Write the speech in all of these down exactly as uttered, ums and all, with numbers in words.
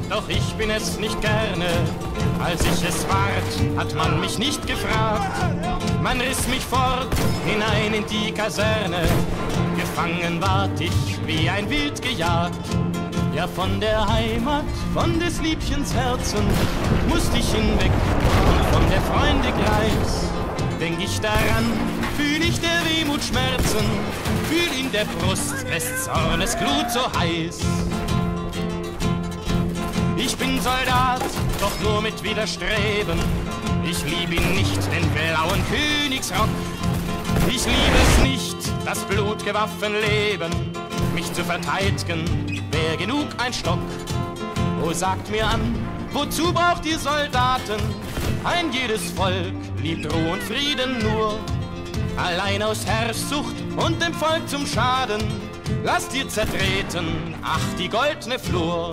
doch ich bin es nicht gerne. Als ich es ward, hat man mich nicht gefragt. Man riss mich fort hinein in die Kaserne. Gefangen ward ich wie ein Wild gejagt. Ja, von der Heimat, von des Liebchens Herzen musst ich hinweg und von der Freunde Greis. Denk ich daran, fühl ich der Wehmut Schmerzen, fühl in der Brust des Zornes Glut so heiß. Ich bin Soldat, doch nur mit Widerstreben. Ich lieb ihn nicht, den blauen Königsrock. Ich lieb es nicht, das blutge Waffenleben. Mich zu verteidigen, wär genug ein Stock. Oh, sagt mir an, wozu braucht ihr Soldaten? Ein jedes Volk liebt Ruhe und Frieden nur. Allein aus Herrschsucht und dem Volk zum Schaden, lasst ihr zertreten, ach, die goldne Flur.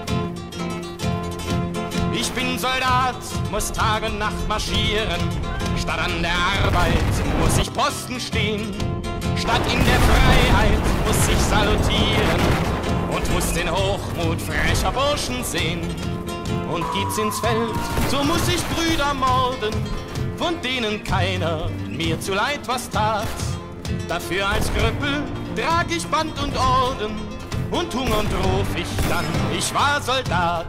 Ich bin Soldat, muss Tag und Nacht marschieren. Statt an der Arbeit muss ich Posten stehen. Statt in der Freiheit muss ich salutieren und muss den Hochmut frecher Burschen sehen. Und geht's ins Feld, so muss ich Brüder morden, von denen keiner mir zu leid was tat. Dafür als Krüppel trag ich Band und Orden und hungernd ruf ich dann, ich war Soldat.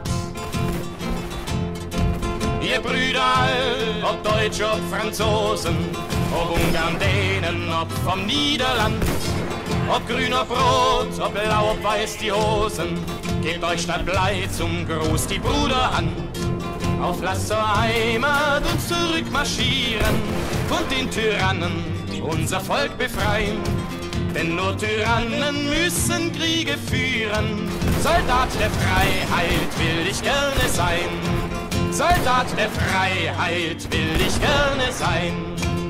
Ihr Brüder all, ob Deutsche, ob Franzosen, ob Ungarn, Dänen, ob vom Niederland, ob grün, ob rot, ob blau, ob weiß die Hosen, gebt euch statt Blei zum Gruß die Bruderhand. Auf Lass zur Heimat uns zurückmarschieren, von den Tyrannen unser Volk befreien. Denn nur Tyrannen müssen Kriege führen, Soldat der Freiheit will ich gerne sein. Soldat der Freiheit will ich gerne sein.